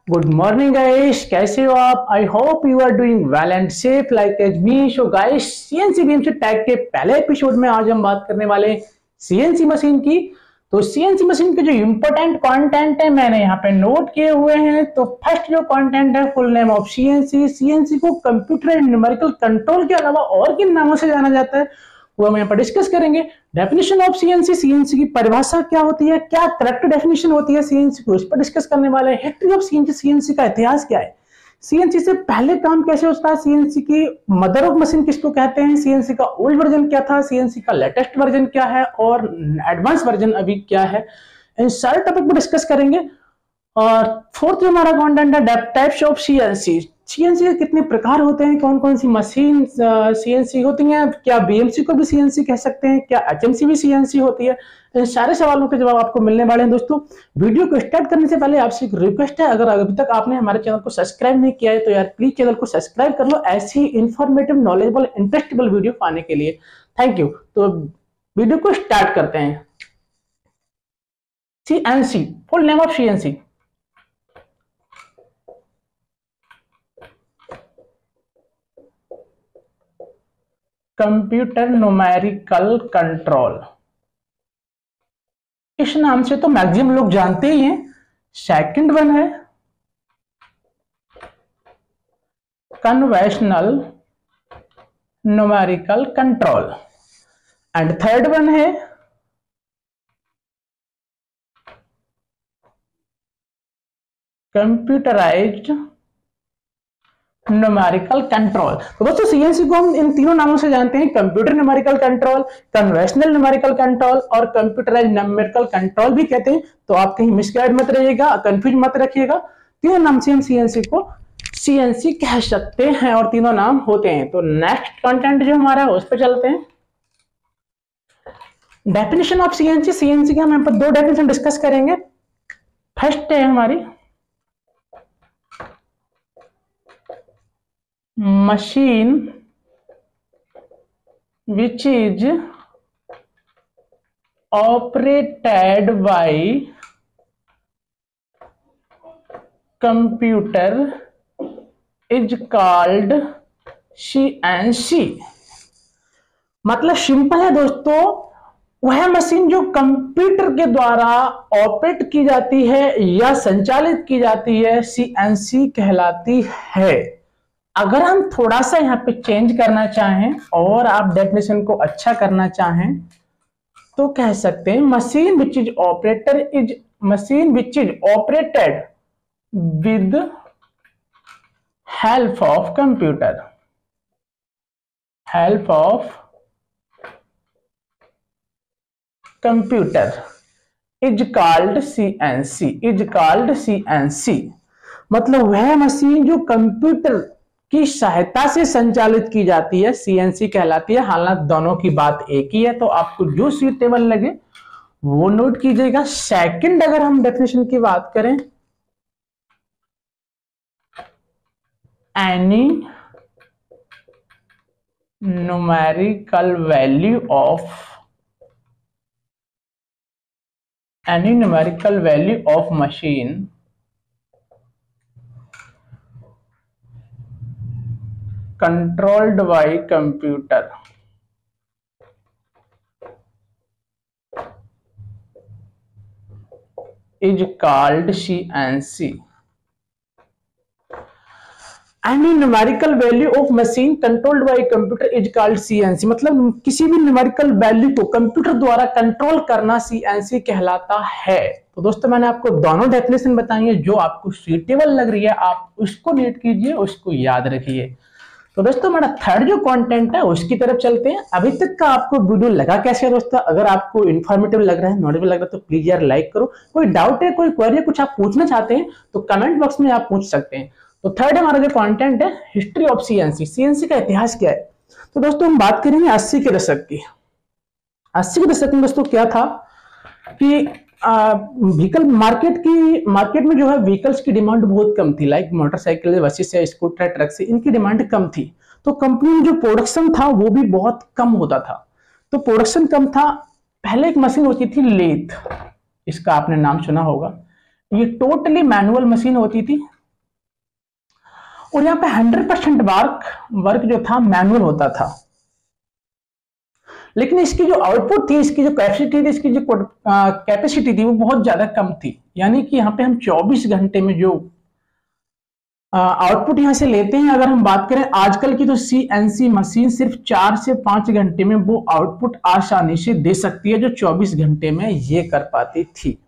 Good morning guys, कैसे हो आप? I hope you are doing well and safe like as me. So guys, CNC BMC tag के पहले episode में आज हम बात करने वाले हैं सीएनसी मशीन की। तो सीएनसी मशीन के जो इंपॉर्टेंट कंटेंट है मैंने यहाँ पे नोट किए हुए हैं। तो फर्स्ट जो कंटेंट है, full name of CNC. CNC को कंप्यूटर एंड न्यूमेरिकल कंट्रोल के अलावा और किन नामों से जाना जाता है वो हम यहाँ पर डिस्कस करेंगे। डेफिनेशन ऑफ सीएनसी, सीएनसी की परिभाषा क्या होती है, क्या करेक्ट डेफिनेशन होती है सीएनसी को, इस पर डिस्कस करने वाले हैं। हिस्ट्री ऑफ सीएनसी, सीएनसी का इतिहास क्या है, सीएनसी से पहले काम कैसे होता है, सीएनसी की मदर ऑफ मशीन किसको कहते हैं, सीएनसी का ओल्ड वर्जन क्या था, सीएनसी का लेटेस्ट वर्जन क्या है और एडवांस वर्जन अभी क्या है, इन सारे टॉपिक को डिस्कस करेंगे। और फोर्थ जो हमारा कंटेंट है, टाइप्स ऑफ सीएनसी। सीएनसी के कितने प्रकार होते हैं, कौन कौन सी मशीन सीएनसी होती हैं, क्या बीएमसी को भी सीएनसी कह सकते हैं, क्या एचएमसी भी सीएनसी होती है, इन सारे सवालों के जवाब आपको मिलने वाले हैं। दोस्तों, वीडियो को स्टार्ट करने से पहले आपसे एक रिक्वेस्ट है, अगर अभी तक आपने हमारे चैनल को सब्सक्राइब नहीं किया है तो यार प्लीज चैनल को सब्सक्राइब कर लो, ऐसी इंफॉर्मेटिव, नॉलेजेबल, इंटरेस्टेबल वीडियो पाने के लिए। Thank you. तो वीडियो को स्टार्ट करते हैं। CNC, full name of CNC. Computer numerical control, इस नाम से तो मैक्सिमम लोग जानते ही हैं। सेकंड वन है conventional numerical control and third one है कंप्यूटराइज्ड न्यूमेरिकल कंट्रोल। तो दोस्तों, सीएनसी को हम इन तीनों नामों से जानते हैं, computer numerical control, conventional numerical control और कंप्यूटराइज्ड न्यूमेरिकल कंट्रोल भी कहते हैं। तो आप कहीं मिसगाइड मत रहिएगा, कंफ्यूज मत रखिएगा। तीनों नाम से हम सीएनसी को सीएनसी कह सकते हैं और तीनों नाम होते हैं। तो नेक्स्ट कंटेंट जो हमारा है उस पर चलते हैं। डेफिनेशन ऑफ सीएनसी, सीएनसी के हम यहाँ पर दो डेफिनेशन डिस्कस करेंगे। फर्स्ट है हमारी machine which is operated by computer is called CNC। मतलब सिंपल है दोस्तों, वह मशीन जो कंप्यूटर के द्वारा ऑपरेट की जाती है या संचालित की जाती है सीएनसी कहलाती है। अगर हम थोड़ा सा यहाँ पे चेंज करना चाहें और आप डेफिनेशन को अच्छा करना चाहें तो कह सकते हैं machine which is operated with help of computer, help of computer is called CNC, is called CNC. मतलब वह मशीन जो कंप्यूटर की सहायता से संचालित की जाती है सीएनसी कहलाती है। हालांकि दोनों की बात एक ही है, तो आपको जो सूटेबल लगे वो नोट कीजिएगा। सेकंड, अगर हम डेफिनेशन की बात करें, any numerical value of machine controlled by computer is called CNC। Any numerical value of machine controlled by computer is called CNC। मतलब किसी भी न्यूमेरिकल वैल्यू को कंप्यूटर द्वारा कंट्रोल करना CNC कहलाता है। तो दोस्तों, मैंने आपको दोनों डेफिनेशन बताई है, जो आपको सुटेबल लग रही है आप उसको नोट कीजिए, उसको याद रखिए। तो दोस्तों, हमारा थर्ड जो कंटेंट है उसकी तरफ चलते हैं। अभी तक का आपको वीडियो लगा कैसे है दोस्तों? अगर आपको इन्फॉर्मेटिव लग रहा है, नॉलेजेबल लग रहा है तो प्लीज यार लाइक करो। कोई डाउट है, कोई क्वेरी, कुछ आप पूछना चाहते हैं तो कमेंट बॉक्स में आप पूछ सकते हैं। तो थर्ड हमारा जो कंटेंट है, हिस्ट्री ऑफ सीएनसी, सीएनसी का इतिहास क्या है। तो दोस्तों, हम बात करेंगे 80 के दशक की। 80 के दशक में दोस्तों क्या था कि व्हीकल मार्केट में जो है व्हीकल्स की डिमांड बहुत कम थी, लाइक मोटरसाइकिल, बसेस से, स्कूटर, ट्रक से, इनकी डिमांड कम थी। तो कंपनी में जो प्रोडक्शन था वो भी बहुत कम होता था। तो प्रोडक्शन कम था। पहले एक मशीन होती थी लेथ, इसका आपने नाम सुना होगा। ये टोटली मैनुअल मशीन होती थी। और यहाँ पे 100% वर्क जो था मैनुअल होता था, लेकिन इसकी जो आउटपुट थी, इसकी जो कैपेसिटी थी, इसकी जो कैपेसिटी थी वो बहुत ज्यादा कम थी। यानी कि यहाँ पे हम 24 घंटे में जो आउटपुट यहां से लेते हैं, अगर हम बात करें आजकल की तो सीएनसी मशीन सिर्फ 4 से 5 घंटे में वो आउटपुट आसानी से दे सकती है जो 24 घंटे में ये कर पाती थी।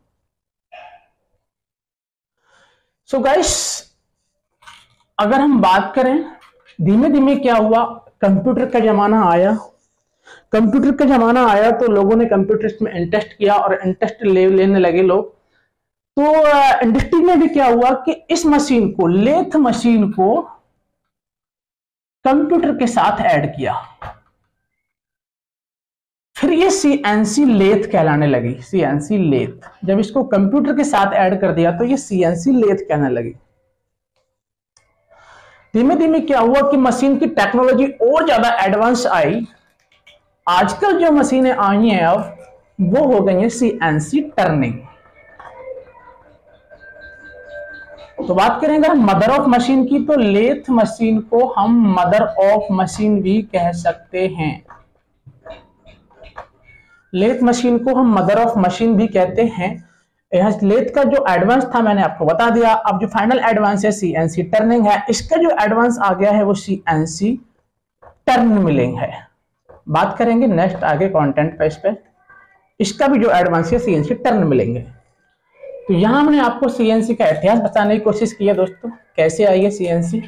सो गाइस, अगर हम बात करें धीमे धीमे क्या हुआ, कंप्यूटर का जमाना आया। कंप्यूटर का जमाना आया तो लोगों ने कंप्यूटर में इंटरेस्ट किया और इंटरेस्ट लेने लगे लोग। तो इंडस्ट्री में भी क्या हुआ कि इस मशीन को, लेथ मशीन को कंप्यूटर के साथ ऐड किया, फिर ये सीएनसी लेथ कहलाने लगी। सीएनसी लेथ, जब इसको कंप्यूटर के साथ ऐड कर दिया तो ये सीएनसी लेथ कहने लगी। धीमे धीमे क्या हुआ कि मशीन की टेक्नोलॉजी और ज्यादा एडवांस आई। आजकल जो मशीनें आई हैं अब वो हो गई है सीएनसी टर्निंग। तो बात करेंगे मदर ऑफ मशीन की, तो लेथ मशीन को हम मदर ऑफ मशीन भी कह सकते हैं। लेथ मशीन को हम मदर ऑफ मशीन भी कहते हैं। यहां लेथ का जो एडवांस था मैंने आपको बता दिया। अब जो फाइनल एडवांस है सीएनसी टर्निंग है, इसका जो एडवांस आ गया है वो सीएनसी टर्न मिलिंग है। बात करेंगे नेक्स्ट आगे कंटेंट पेज पे, इसका भी जो एडवांस है सीएनसी टर्न मिलेंगे। तो यहां हमने आपको सीएनसी का इतिहास बताने की कोशिश की है दोस्तों, कैसे आई है सीएनसी।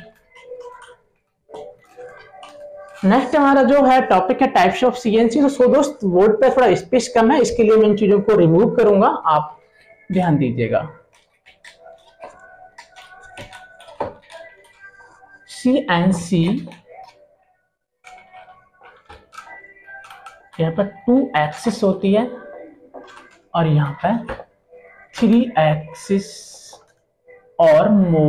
नेक्स्ट हमारा जो है टॉपिक है टाइप्स ऑफ सीएनसी। तो दोस्त बोर्ड पे थोड़ा स्पेस कम है, इसके लिए मैं इन चीजों को रिमूव करूंगा, आप ध्यान दीजिएगा। सीएनसी यहाँ पर 2 एक्सिस होती है और यहाँ पर 3 एक्सिस और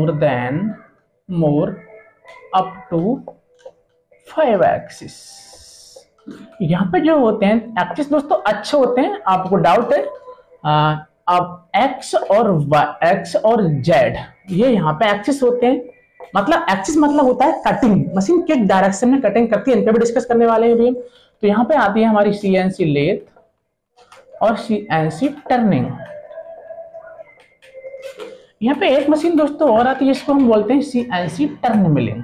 मोर अप टू 5 एक्सिस। यहाँ पे जो होते हैं एक्सिस दोस्तों अच्छे होते हैं। आपको डाउट है, अब एक्स और जेड ये यहाँ पे एक्सिस होते हैं। मतलब एक्सिस मतलब होता है कटिंग, मशीन किस डायरेक्शन में कटिंग करती है, इन पे भी डिस्कस करने वाले हैं अभी। तो यहाँ पे आती है हमारी सीएनसी लेथ और सीएनसी टर्निंग। यहाँ पे एक मशीन दोस्तों और आती है, इसको हम बोलते हैं सीएनसी टर्न मिलिंग।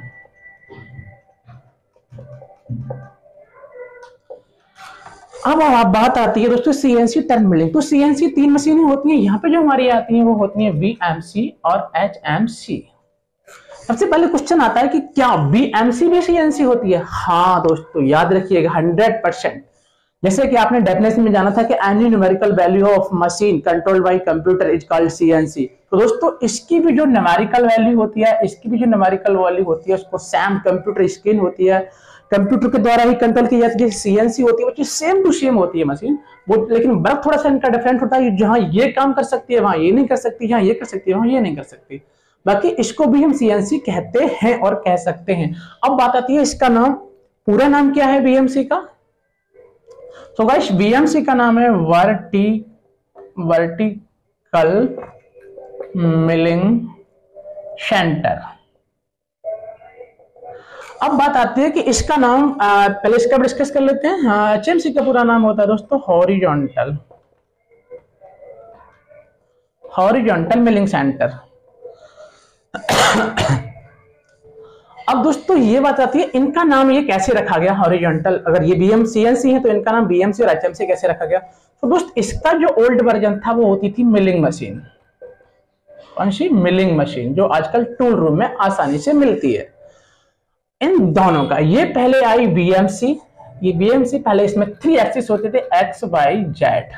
अब बात आती है दोस्तों सीएनसी टर्न मिलिंग। तो सीएनसी 3 मशीनें होती हैं। यहाँ पे जो हमारी आती हैं वो होती हैं वीएमसी और एचएमसी। सबसे पहले क्वेश्चन आता है कि क्या बीएमसी भी सीएनसी होती है? हाँ दोस्तों, याद रखिएगा 100%। जैसे कि आपने डेफिनेशन में जाना था कि any numerical value of machine controlled by computer is called CNC. तो दोस्तों इसकी भी जो न्यूमेरिकल वैल्यू होती है, इसकी भी जो न्यूमेरिकल वैल्यू होती है उसको सैम कंप्यूटर स्क्रीन होती है, कंप्यूटर के द्वारा ही कंट्रोल की जाती है। सीएनसी होती है वो चीज सेम टू सेम होती है मशीन वो, लेकिन वर्क थोड़ा सा इनका डिफरेंट होता है। जहां ये काम कर सकती है वहां ये नहीं कर सकती, जहां ये कर सकती है वहां ये नहीं कर सकती। बाकी इसको भी हम सीएनसी कहते हैं और कह सकते हैं। अब बात आती है इसका नाम, पूरा नाम क्या है बीएमसी का? तो गाइस बीएमसी का नाम है वर्टिकल मिलिंग सेंटर। अब बात आती है कि इसका नाम पहले इसका डिस्कस कर लेते हैं। एचएमसी का पूरा नाम होता है दोस्तों हॉरिजॉन्टल मिलिंग सेंटर। अब दोस्तों ये बात आती है इनका नाम ये कैसे रखा गया हॉरिजॉन्टल, अगर ये बीएमसीएनसी है तो इनका नाम बीएमसी और एचएमसी कैसे रखा गया? तो दोस्त इसका जो ओल्ड वर्जन था वो होती थी मिलिंग मशीन। कौन सी? मिलिंग मशीन, जो आजकल टूल रूम में आसानी से मिलती है। इन दोनों का ये पहले आई बीएमसी। ये बीएमसी पहले इसमें 3 एक्सिस होते थे, एक्स वाई जेड।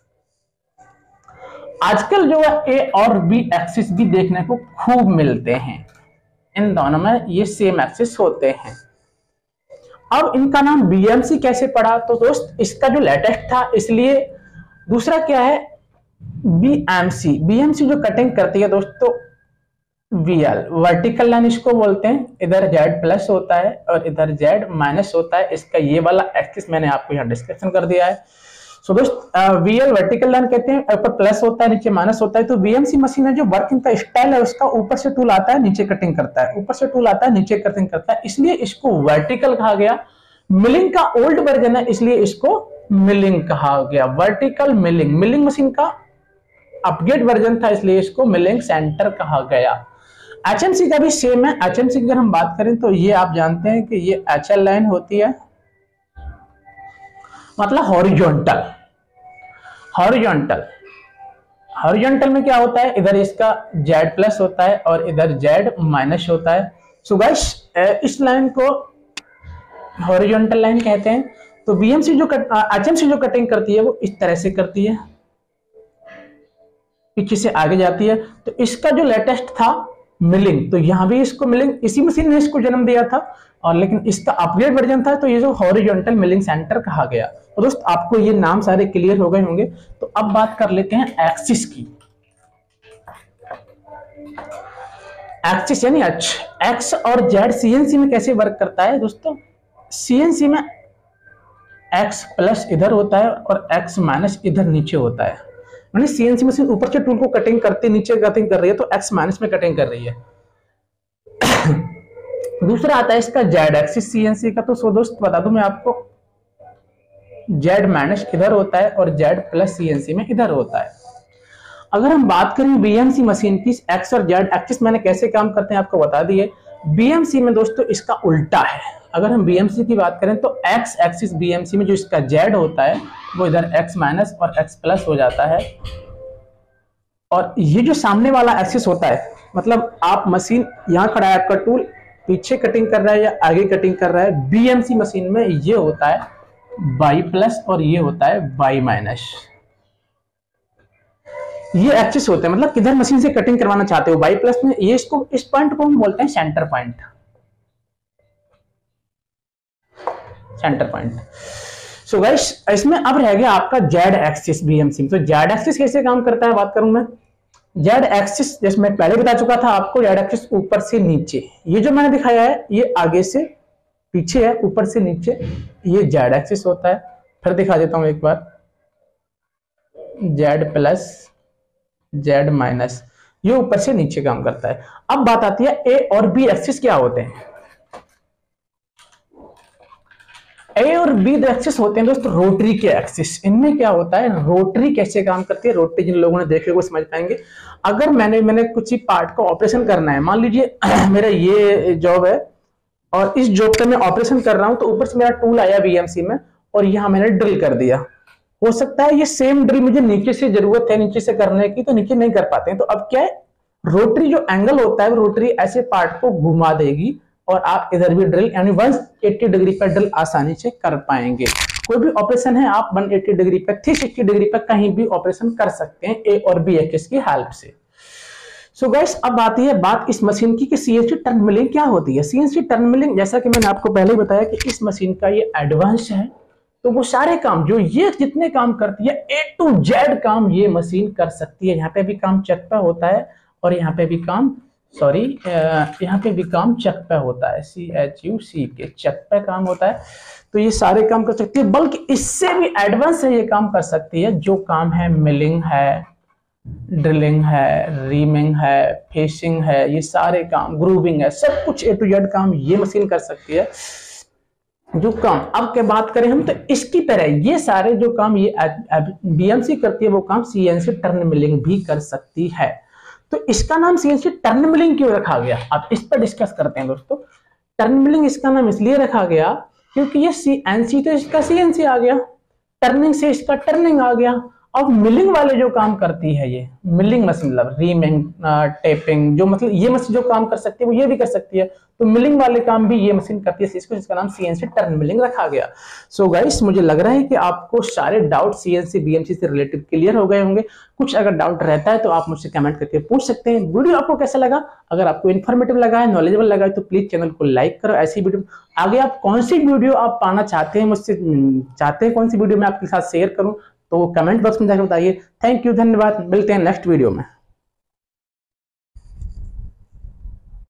आजकल जो है ए और बी एक्सिस भी देखने को खूब मिलते हैं। इन दोनों में ये सेम एक्सिस होते हैं। अब इनका नाम बीएमसी कैसे पड़ा? तो दोस्त इसका जो लेटेस्ट था इसलिए। दूसरा क्या है बीएमसी। बीएमसी जो कटिंग करती है दोस्तों वीएल, वर्टिकल लाइन इसको बोलते हैं। इधर जेड प्लस होता है और इधर जेड माइनस होता है। इसका ये वाला एक्सिस मैंने आपको यहाँ डिस्क्रिप्शन कर दिया है। सो दोस्त वीएल वर्टिकल लाइन कहते हैं, ऊपर प्लस होता है नीचे माइनस होता है। तो वीएमसी मशीन है जो वर्किंग का स्टाइल है उसका ऊपर से टूल आता है नीचे कटिंग करता है, ऊपर से टूल आता है नीचे कटिंग करता है, इसलिए इसको वर्टिकल कहा गया। मिलिंग का ओल्ड वर्जन है इसलिए इसको मिलिंग कहा गया, वर्टिकल मिलिंग। मिलिंग मशीन का अपग्रेड वर्जन था इसलिए इसको मिलिंग सेंटर कहा गया। एचएमसी का भी सेम है। एचएमसी की अगर हम बात करें तो ये आप जानते हैं कि ये एचएल लाइन होती है, मतलब हॉरिजॉन्टल। हॉरिजॉन्टल हॉरिजॉन्टल में क्या होता है, इधर इसका जेड प्लस होता है और इधर जेड माइनस होता है। सो गाइस इस लाइन को हॉरिजॉन्टल लाइन कहते हैं। तो बीएमसी जो एचएमसी जो कटिंग करती है वो इस तरह से करती है, पीछे से आगे जाती है। तो इसका जो लेटेस्ट था मिलिंग, तो यहां भी इसको मिलिंग, इसी मशीन ने इसको जन्म दिया था, और लेकिन इसका अपग्रेड वर्जन था तो ये जो हॉरिजॉन्टल मिलिंग सेंटर कहा गया। तो दोस्त आपको ये नाम सारे क्लियर हो गए होंगे। तो अब बात कर लेते हैं एक्सिस की। एक्सिस यानी एक्स और जेड सीएनसी में कैसे वर्क करता है दोस्तों। सीएनसी में एक्स प्लस इधर होता है और एक्स माइनस इधर नीचे होता है। यानी सीएनसी मशीन ऊपर से टूल को कटिंग करती नीचे कटिंग कर रही है तो एक्स माइनस में कटिंग कर रही है। दूसरा आता है इसका जेड एक्सिस सीएनसी का। तो सो दोस्त बता दूं मैं आपको, जेड माइनस इधर होता है और जेड प्लस सीएनसी में इधर होता है। अगर हम बात करें बीएमसी मशीन की, एक्स और जेड एक्सिस मैंने कैसे काम करते हैं आपको बता दिए। बीएमसी में दोस्तों इसका उल्टा है। अगर हम बीएमसी की बात करें तो एक्स एक्सिस बीएमसी में जो इसका जेड होता है वो इधर एक्स माइनस और एक्स प्लस हो जाता है, और ये जो सामने वाला एक्सिस होता है, मतलब आप मशीन यहां खड़ा है, आपका टूल पीछे कटिंग कर रहा है या आगे कटिंग कर रहा है, बीएमसी मशीन में ये होता है बाई प्लस और ये होता है बाई माइनस। ये एक्सिस होते हैं, मतलब किधर मशीन से कटिंग करवाना चाहते हो, बाई प्लस में ये इसको, इस पॉइंट को हम बोलते हैं centre point. Centre point. So guys इसमें अब रह गया आपका जेड एक्सिस बीएमसी। तो जेड एक्सिस कैसे काम करता है बात करूं मैं। जेड एक्सिस जैसे मैं पहले बता चुका था आपको, जेड एक्सिस ऊपर से नीचे, ये जो मैंने दिखाया है ये आगे से पीछे है, ऊपर से नीचे, ये जेड एक्सिस होता है। फिर दिखा देता हूं एक बार, जेड प्लस जेड माइनस, ये ऊपर से नीचे काम करता है। अब बात आती है ए और बी एक्सिस क्या होते हैं। ए और बी एक्सिस होते हैं दोस्तों रोटरी के एक्सिस। इनमें क्या होता है, रोटरी कैसे काम करती है, रोटरी जिन लोगों ने देखे वो समझ पाएंगे। अगर मैंने कुछ ही पार्ट को ऑपरेशन करना है, मान लीजिए मेरा ये जॉब है और इस जॉब पे मैं ऑपरेशन कर रहा हूं, तो ऊपर से मेरा टूल आया बीएमसी में और यहां मैंने ड्रिल कर दिया। हो सकता है ये सेम ड्रिल मुझे नीचे से जरूरत है नीचे से करने की, तो नीचे नहीं कर पाते हैं। तो अब क्या है, रोटरी जो एंगल होता है वो रोटरी ऐसे पार्ट को घुमा देगी और आप इधर भी ड्रिल यानी 180 डिग्री पर ड्रिल आसानी से कर पाएंगे। कोई भी ऑपरेशन है आप 180 डिग्री पर 360 डिग्री पर कहीं भी ऑपरेशन कर सकते हैं ए और बी एक्सिस की हेल्प से। सो गाइस अब आती है बात इस मशीन की कि सीएनसी टर्न मिलिंग क्या होती है। सीएनसी टर्न मिलिंग जैसा कि मैंने आपको पहले ही बताया कि इस मशीन का ये एडवांस है, तो वो सारे काम जो ये जितने काम करती है ए टू जेड काम ये मशीन कर सकती है। यहाँ पे भी काम चक पे होता है और यहाँ पे भी काम यहाँ पे भी काम चक पे होता है, CHUCK चक पे काम होता है। तो ये सारे काम कर सकती है, बल्कि इससे भी एडवांस है ये काम कर सकती है। जो काम है मिलिंग है, ड्रिलिंग है, रीमिंग है, फेसिंग है, ये सारे काम, ग्रूविंग है, सब कुछ ए टू जेड काम ये मशीन कर सकती है। जो काम अब के बात करें हम, तो इसकी तरह ये सारे जो काम ये बीएमसी करती है वो काम सीएनसी टर्न मिलिंग भी कर सकती है। तो इसका नाम सीएनसी टर्न मिलिंग क्यों रखा गया, अब इस पर डिस्कस करते हैं दोस्तों। टर्न मिलिंग इसका नाम इसलिए रखा गया क्योंकि ये सीएनसी तो इसका सीएनसी आ गया, टर्निंग से इसका टर्निंग आ गया। अब मिलिंग वाले जो काम करती है ये मिलिंग मशीन, मतलब रीमिंग, टेपिंग, जो मतलब ये मशीन जो काम कर सकती है वो ये भी कर सकती है। तो मिलिंग वाले काम भी ये मशीन करती है, इसको इसका नाम सीएनसी टर्न मिलिंग रखा गया। सो गाइस मुझे लग रहा है कि आपको सारे डाउट सीएनसी बीएमसी से रिलेटेड क्लियर हो गए होंगे। कुछ अगर डाउट रहता है तो आप मुझसे कमेंट करके पूछ सकते हैं। वीडियो आपको कैसा लगा, अगर आपको इन्फॉर्मेटिव लगा है, नॉलेजेबल लगा है, तो प्लीज चैनल को लाइक करो। ऐसी वीडियो आगे आप कौन सी वीडियो आप पाना चाहते हैं, मुझसे चाहते हैं कौन सी वीडियो मैं आपके साथ शेयर करूं, तो कमेंट बॉक्स में जाकर बताइए। थैंक यू, धन्यवाद, मिलते हैं नेक्स्ट वीडियो में।